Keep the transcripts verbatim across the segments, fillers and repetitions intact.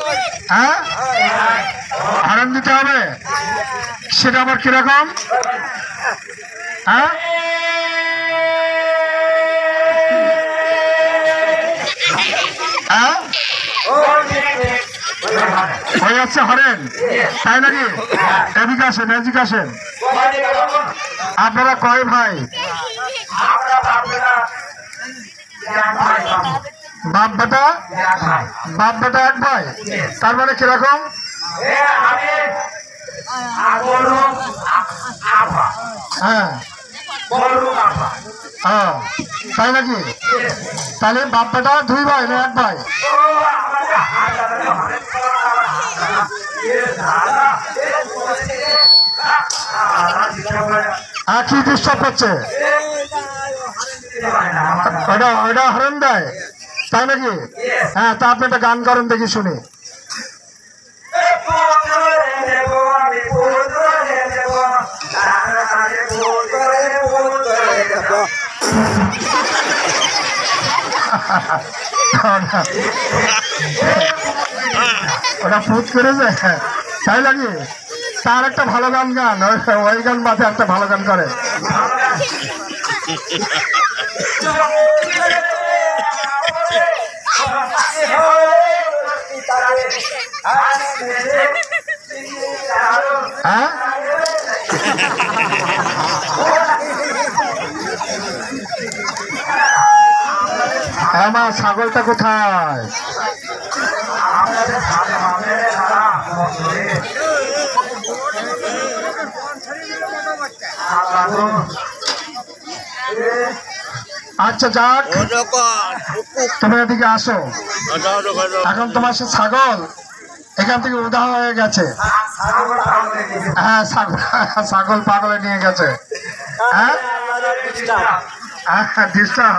হ্যাঁ হরণ দিতে হবে, সেটা আবার কিরকম? হ্যাঁ হ্যাঁ হয়ে যাচ্ছে হরেন, তাই নাকি? এদিকে আসেন, এদিকে আসেন। আপনারা কয় ভাই? বাপ বেটা, বাপ বেটা এক ভাই। তার মানে কিরকম? হ্যাঁ হ্যাঁ তাই নাকি? তাহলে বাপ বেটা দুই ভাই না এক ভাই? কি ডিস্টার্ব করছে? ওটা ওটা হরণ দেয়, তাই নাকি? হ্যাঁ, তা আপনি একটা গান করেন দেখি শুনি। ওটা ফুট করেছে, তাই নাকি? তার একটা ভালো গান গান ওই গান বাদে একটা ভালো গান করে। হ্যাঁ আমার ছাগলটা কোথায়? আচ্ছা যাক, তুমি এদিকে আসো। এখন তোমার সে ছাগল এখান থেকে উধাও হয়ে গেছে। হ্যাঁ ছাগল পাগলে নিয়ে গেছে। হ্যাঁ ডিস্টার্ব।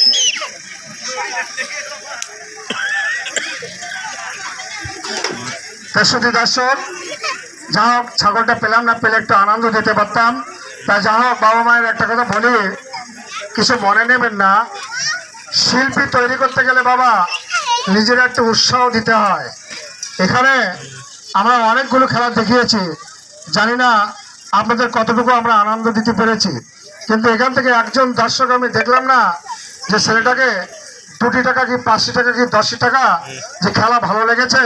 তেষট্টি দর্শক, যা হোক ছাগলটা পেলাম না, পেলে একটু আনন্দ দিতে পারতাম। তা যা হোক, বাবা মায়ের একটা কথা বলি, কিছু মনে নেবেন না। শিল্পী তৈরি করতে গেলে বাবা নিজের একটু উৎসাহ দিতে হয়। এখানে আমরা অনেকগুলো খেলা দেখিয়েছি, জানি না আপনাদের কতটুকু আমরা আনন্দ দিতে পেরেছি, কিন্তু এখান থেকে একজন দর্শক আমি দেখলাম না যে ছেলেটাকে দুটি টাকা কি পাঁচশো টাকা কি দশটি টাকা যে খেলা ভালো লেগেছে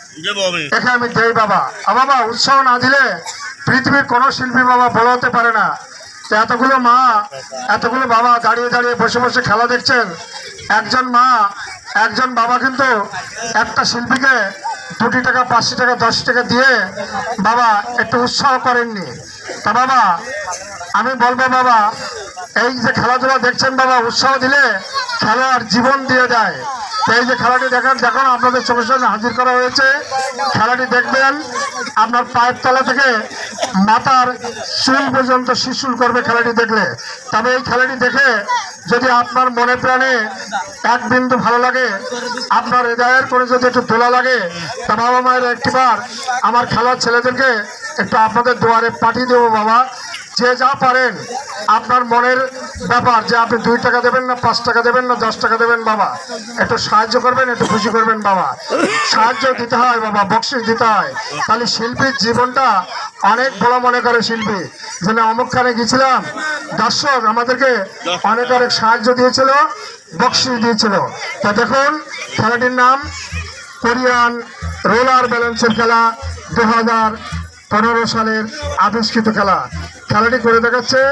এখানে আমি দেই বাবা। আর বাবা উৎসাহ না দিলে পৃথিবীর কোনো শিল্পী বাবা বড় হতে পারে না। এতগুলো মা, এতগুলো বাবা দাঁড়িয়ে দাঁড়িয়ে বসে বসে খেলা দেখছেন, একজন মা একজন বাবা কিন্তু একটা শিল্পীকে দুটি টাকা পাঁচশো টাকা দশ টাকা দিয়ে বাবা একটু উৎসাহ করেননি। তা বাবা আমি বলবো বাবা, এই যে খেলাধুলা দেখছেন বাবা, উৎসাহ দিলে খেলোয়াড় জীবন দিয়ে দেয়। এই যে খেলাটি দেখেন, দেখুন আপনাদের চোখের সামনে হাজির করা হয়েছে। খেলাটি দেখবেন, আপনার পায়ের তলা থেকে মাথার চুল পর্যন্ত শিশুল করবে খেলাটি দেখলে। তবে এই খেলাটি দেখে যদি আপনার মনে প্রাণে এক বিন্দু ভালো লাগে, আপনার হৃদয়ের করে যদি একটু তোলা লাগে, তা বাবা মায়ের একটিবার আমার খেলার ছেলেদেরকে একটু আপনাদের দুয়ারে পাঠিয়ে দেবো বাবা। যে যা পারেন, আপনার মনের ব্যাপার, যে আপনি দুই টাকা দেবেন না পাঁচ টাকা দেবেন না দশ টাকা দেবেন বাবা, একটু সাহায্য করবেন, একটু খুশি করবেন বাবা। সাহায্য দিতে হয় বাবা, বকশিশ দিতে হয়, তাহলে শিল্পীর জীবনটা অনেক বড় মনে করে শিল্পী। যেন অমুকখানে গেছিলাম, দর্শক আমাদেরকে অনেক অনেক সাহায্য দিয়েছিল, বকশিশ দিয়েছিল। তা দেখুন খেলাটির নাম কোরিয়ান রোলার ব্যালেন্সের খেলা, দু হাজার পনেরো সালের আবিষ্কৃত খেলা। খেলাটি করে দেখাচ্ছে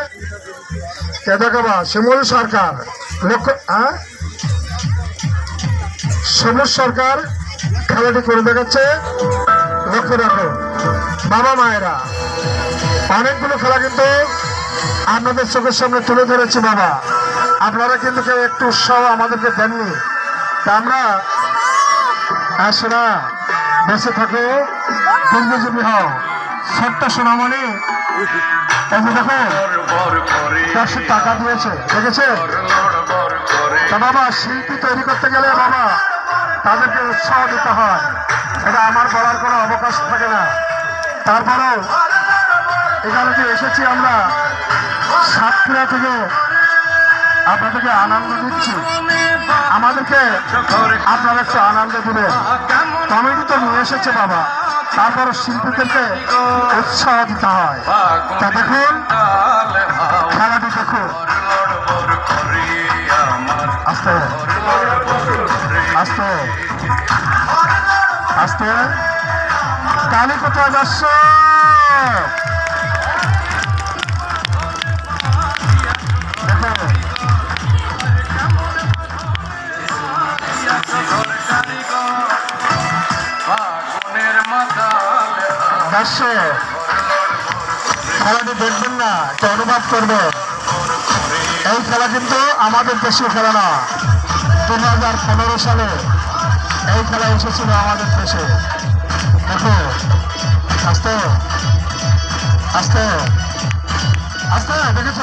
কে দেখাবা? শিমুল সরকার, লক্ষ্য হ্যাঁ সবুজ সরকার খেলাটি করে দেখাচ্ছে। লক্ষ্য রাখো বাবা মায়েরা, অনেকগুলো খেলা কিন্তু আপনাদের চোখের সামনে তুলে ধরেছি বাবা, আপনারা কিন্তু কেউ একটু উৎসাহ আমাদেরকে দেননি। তা আমরা আসরা বেঁচে থাকো, দীর্ঘজীবী হও, ছোট্ট সোনামণি। এই যে দেখো দশশো টাকা দিয়েছে, দেখেছে? তা বাবা শিল্পী তৈরি করতে গেলে বাবা তাদেরকে উৎসাহ দিতে হয়, এটা আমার বলার কোনো অবকাশ থাকে না। তারপরেও এখানে যে এসেছি আমরা সাতক্ষীরা থেকে, আপনাদেরকে আনন্দ দিচ্ছি, আমাদেরকে আপনারা একটু আনন্দ দেবেন। কমিটি তো নিয়ে এসেছে বাবা, তারপর শিল্পীদেরকে উৎসাহ দিতে হয়। তা দেখুন খেলাটি দেখুন, আস্তে আস্তে আস্তে তালি কোথায় যাচ্ছ? খেলাটি দেখবেন না, এটা অনুভব করবে। এই খেলা কিন্তু আমাদের দেশীয় খেলা না, দু হাজার পনেরো সালে এই খেলা এসেছিল আমাদের দেশে। দেখো আস্তে আস্তে আস্তে, দেখেছ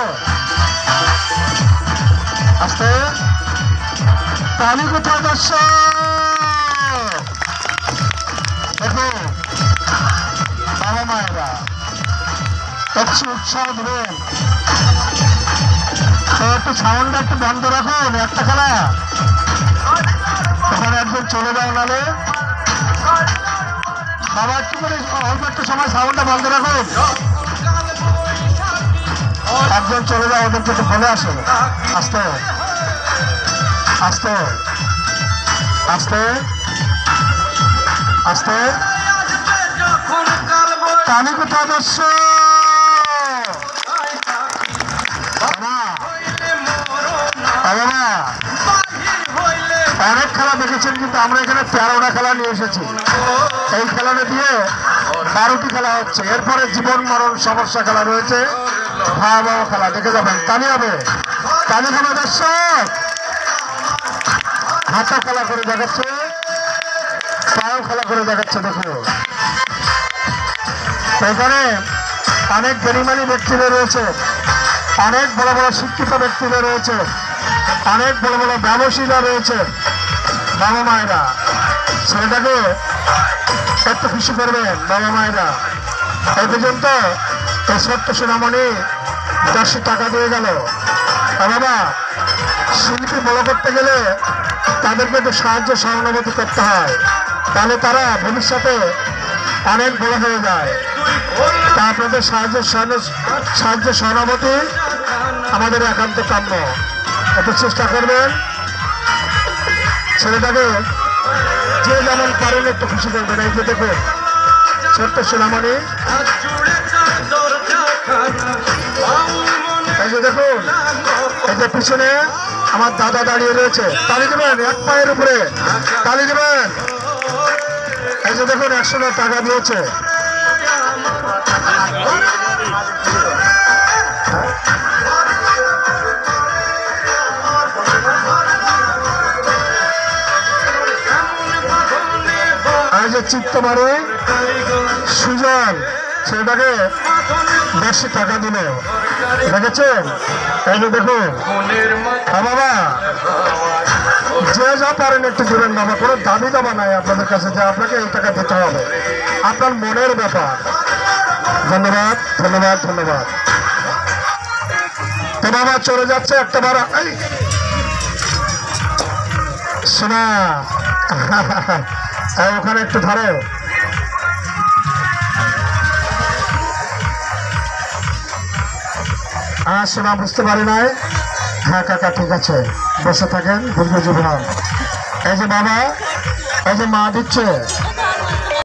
আস্তে তালি কোথায় যাচ্ছ? দেখো বাবা মায়েরা একটু উৎসাহ দেবেন। একটু সাউন্ডটা একটু বন্ধ রাখুন, একটা খেলা ওখানে একজন চলে যাও, নালে বাবা একটু করে অল্প একটু সময় সাউন্ডটা বন্ধ রাখুন। একজন চলে যাও, ওদেরকে একটু বলে আসুন। আস্তে আস্তে আস্তে আস্তে তালি কোথায় যাচ্ছ? অনেক খেলা দেখেছেন, কিন্তু আমরা এখানে তেরোটা খেলা নিয়ে এসেছি। এই খেলাটা দিয়ে বারোটি খেলা হচ্ছে। এরপরে জীবন মরণ সমস্যা খেলা রয়েছে, ভয়াবহ খেলা দেখে যাবেন। তালি হবে, তালি হবে দর্শক। হাতা খেলা করে দেখাচ্ছে, পায়েও খেলা করে দেখাচ্ছে। দেখো এখানে অনেক গরিমানি ব্যক্তিরা রয়েছে, অনেক বড় বড় শিক্ষিত ব্যক্তিরা রয়েছে, অনেক বড় বড় ব্যবসায়ীরা রয়েছে। বাবা মায়েরা ছেলেটাকে একটু খুশি করবেন। বাবা মায়েরা এই পর্যন্ত এই ছোট্ট সোনামণি দশশো টাকা দিয়ে গেল। বাবা শিল্পী বড় করতে গেলে তাদেরকে একটু সাহায্য সহানুভূতি করতে হয়, তাহলে তারা ভবিষ্যতে অনেক বড় হয়ে যায়। তা আপনাদের সাহায্য সাহায্য সহানুভূতি আমাদের একান্ত কাম্য। একটু চেষ্টা করবেন, ছেলেটাকে যে যেমন পারেন একটু খুশি করবেন। এই যে দেখুন ছোট্ট সোনামণি, এই যে দেখুন এই যে পিছনে আমার দাদা দাঁড়িয়ে রয়েছে। তালি দেবেন, এক পায়ের উপরে তালি দেবেন। এই যে দেখুন একশো টাকা দিয়েছে। আর যে চিত্তমারি সুজন সেটাকে দেড়শো টাকা দিল, দেখেছেন? এই যে দেখুন বাবা যে যা পারেন একটু দেবেন বাবা, কোনো দাবি দাবা নাই আপনাদের কাছে যে আপনাকে এই টাকা দিতে হবে, আপনার মনের ব্যাপার। ধন্যবাদ ধন্যবাদ ধন্যবাদ। তো বাবা চলে যাচ্ছে একটা বার। এই শোনা ওখানে একটু ধরো। হ্যাঁ শোনা বুঝতে পারি নাই। হ্যাঁ কাকা ঠিক আছে, বসে থাকেন, দীর্ঘ জীবন। এই যে বাবা, এই যে মা দিচ্ছে।